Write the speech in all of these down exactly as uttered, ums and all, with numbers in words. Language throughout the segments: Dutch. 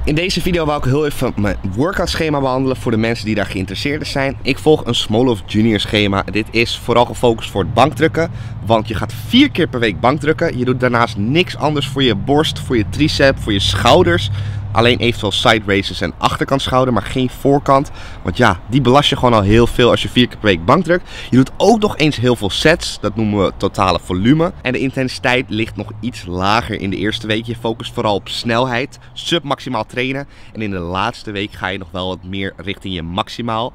In deze video wil ik heel even mijn workout schema behandelen voor de mensen die daar geïnteresseerd in zijn. Ik volg een Smolov Junior schema. Dit is vooral gefocust voor het bankdrukken, want je gaat vier keer per week bankdrukken. Je doet daarnaast niks anders voor je borst, voor je tricep, voor je schouders. Alleen eventueel side raises en achterkant schouder, maar geen voorkant. Want ja, die belast je gewoon al heel veel als je vier keer per week bankdrukt. Je doet ook nog eens heel veel sets. Dat noemen we totale volume. En de intensiteit ligt nog iets lager in de eerste week. Je focust vooral op snelheid, submaximaal trainen. En in de laatste week ga je nog wel wat meer richting je maximaal.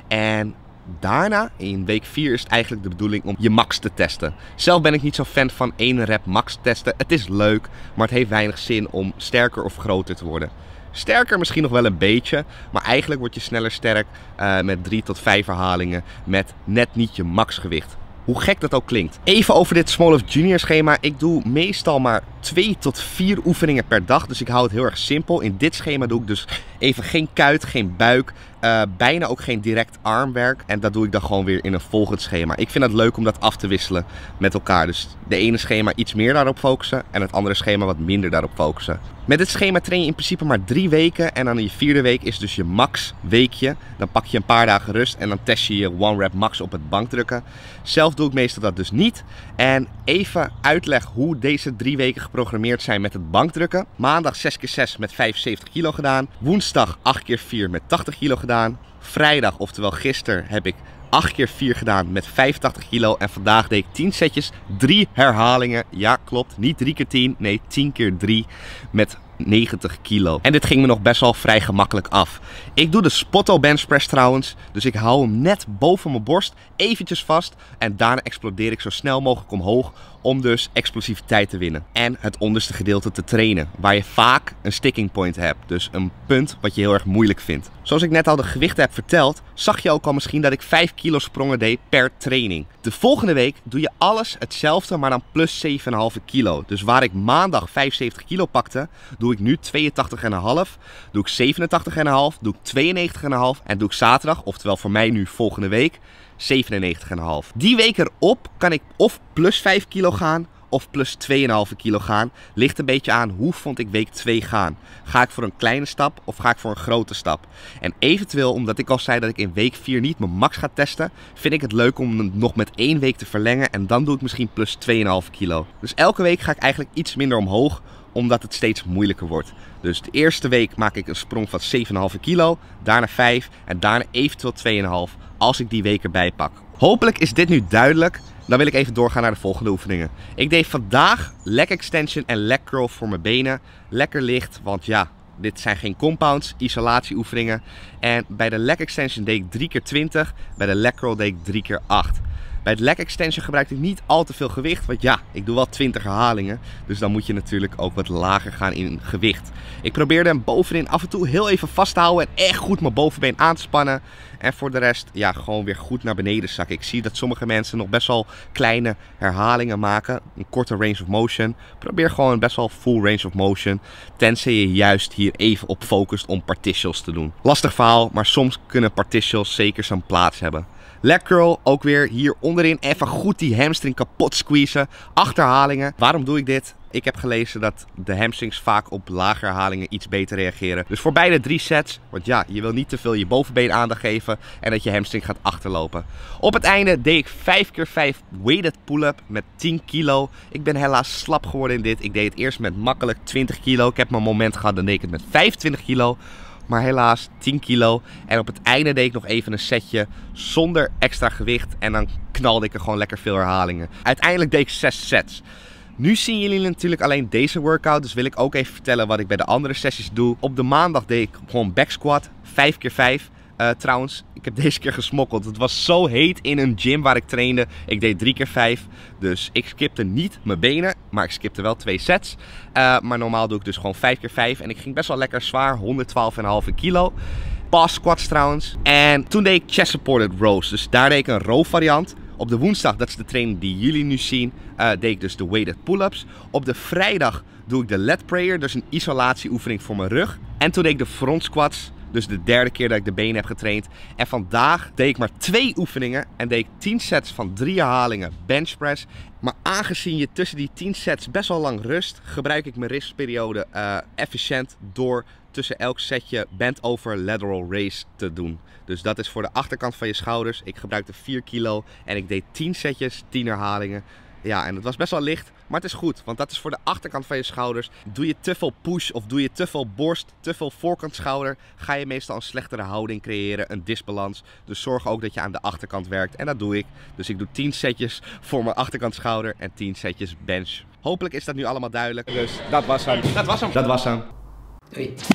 En daarna, in week vier, is het eigenlijk de bedoeling om je max te testen. Zelf ben ik niet zo fan van één rep max testen. Het is leuk, maar het heeft weinig zin om sterker of groter te worden. Sterker misschien nog wel een beetje, maar eigenlijk word je sneller sterk uh, met drie tot vijf herhalingen met net niet je maxgewicht. Hoe gek dat ook klinkt. Even over dit Smolov Junior schema. Ik doe meestal maar twee tot vier oefeningen per dag. Dus ik hou het heel erg simpel. In dit schema doe ik dus even geen kuit, geen buik. Uh, bijna ook geen direct armwerk. En dat doe ik dan gewoon weer in een volgend schema. Ik vind het leuk om dat af te wisselen met elkaar. Dus de ene schema iets meer daarop focussen. En het andere schema wat minder daarop focussen. Met dit schema train je in principe maar drie weken. En dan in je vierde week is dus je max weekje. Dan pak je een paar dagen rust. En dan test je je one rep max op het bankdrukken. Zelf doe ik meestal dat dus niet. En even uitleg hoe deze drie weken geprogrammeerd zijn met het bankdrukken. Maandag zes keer zes met vijfenzeventig kilo gedaan. Woensdag acht keer vier met tachtig kilo gedaan. Vrijdag, oftewel gisteren, heb ik acht keer vier gedaan met vijfentachtig kilo. En vandaag deed ik tien setjes, drie herhalingen. Ja, klopt. Niet drie keer tien, nee tien keer drie met negentig kilo. En dit ging me nog best wel vrij gemakkelijk af. Ik doe de Spotto bench press trouwens. Dus ik hou hem net boven mijn borst eventjes vast. En daarna explodeer ik zo snel mogelijk omhoog. Om dus explosiviteit te winnen. En het onderste gedeelte te trainen. Waar je vaak een sticking point hebt. Dus een punt wat je heel erg moeilijk vindt. Zoals ik net al de gewichten heb verteld, zag je ook al misschien dat ik vijf kilo sprongen deed per training. De volgende week doe je alles hetzelfde, maar dan plus zeven komma vijf kilo. Dus waar ik maandag vijfenzeventig kilo pakte, doe ik nu tweeëntachtig komma vijf. Doe ik zevenentachtig komma vijf. Doe ik tweeënnegentig komma vijf. En doe ik zaterdag, oftewel voor mij nu volgende week, zevenennegentig komma vijf. Die week erop kan ik of plus vijf kilo gaan of plus twee komma vijf kilo gaan. Ligt een beetje aan hoe vond ik week twee gaan. Ga ik voor een kleine stap of ga ik voor een grote stap? En eventueel, omdat ik al zei dat ik in week vier niet mijn max ga testen, vind ik het leuk om hem nog met één week te verlengen. En dan doe ik misschien plus twee komma vijf kilo. Dus elke week ga ik eigenlijk iets minder omhoog, omdat het steeds moeilijker wordt. Dus de eerste week maak ik een sprong van zeven komma vijf kilo, daarna vijf en daarna eventueel twee komma vijf als ik die week erbij pak. Hopelijk is dit nu duidelijk. Dan wil ik even doorgaan naar de volgende oefeningen. Ik deed vandaag leg extension en leg curl voor mijn benen. Lekker licht, want ja, dit zijn geen compounds, isolatieoefeningen. En bij de leg extension deed ik drie keer twintig, bij de leg curl deed ik drie keer acht. Bij het leg extension gebruikte ik niet al te veel gewicht, want ja, ik doe wel twintig herhalingen. Dus dan moet je natuurlijk ook wat lager gaan in gewicht. Ik probeerde hem bovenin af en toe heel even vast te houden en echt goed mijn bovenbeen aan te spannen. En voor de rest, ja, gewoon weer goed naar beneden zakken. Ik zie dat sommige mensen nog best wel kleine herhalingen maken. Een korte range of motion. Probeer gewoon best wel full range of motion. Tenzij je juist hier even op focust om partials te doen. Lastig verhaal, maar soms kunnen partials zeker zijn plaats hebben. Leg curl, ook weer hier onderin even goed die hamstring kapot squeezen. Acht herhalingen. Waarom doe ik dit? Ik heb gelezen dat de hamstrings vaak op lage herhalingen iets beter reageren. Dus voor beide drie sets, want ja, je wil niet te veel je bovenbeen aandacht geven en dat je hamstring gaat achterlopen. Op het einde deed ik vijf keer vijf weighted pull-up met tien kilo. Ik ben helaas slap geworden in dit. Ik deed het eerst met makkelijk twintig kilo. Ik heb mijn moment gehad, dan deed ik het met vijfentwintig kilo. Maar helaas tien kilo. En op het einde deed ik nog even een setje zonder extra gewicht. En dan knalde ik er gewoon lekker veel herhalingen. Uiteindelijk deed ik zes sets. Nu zien jullie natuurlijk alleen deze workout. Dus wil ik ook even vertellen wat ik bij de andere sessies doe. Op de maandag deed ik gewoon back squat. vijf keer vijf. Uh, trouwens, ik heb deze keer gesmokkeld. Het was zo heet in een gym waar ik trainde. Ik deed drie keer vijf. Dus ik skipte niet mijn benen. Maar ik skipte wel twee sets. Uh, maar normaal doe ik dus gewoon vijf keer vijf. En ik ging best wel lekker zwaar. honderdtwaalf komma vijf kilo. Pass squats trouwens. En toen deed ik chest supported rows. Dus daar deed ik een row variant. Op de woensdag, dat is de training die jullie nu zien, uh, deed ik dus de weighted pull-ups. Op de vrijdag doe ik de lat prayer. Dus een isolatieoefening voor mijn rug. En toen deed ik de front squats. Dus de derde keer dat ik de benen heb getraind. En vandaag deed ik maar twee oefeningen. En deed ik tien sets van drie herhalingen bench press. Maar aangezien je tussen die tien sets best wel lang rust, gebruik ik mijn rustperiode uh, efficiënt door tussen elk setje bent over lateral raise te doen. Dus dat is voor de achterkant van je schouders. Ik gebruikte vier kilo en ik deed tien setjes, tien herhalingen. Ja, en het was best wel licht, maar het is goed, want dat is voor de achterkant van je schouders. Doe je te veel push of doe je te veel borst, te veel voorkant schouder, ga je meestal een slechtere houding creëren, een disbalans. Dus zorg ook dat je aan de achterkant werkt en dat doe ik. Dus ik doe tien setjes voor mijn achterkant schouder en tien setjes bench. Hopelijk is dat nu allemaal duidelijk. Dus dat was hem. Dat was hem. Dat was hem. Doei.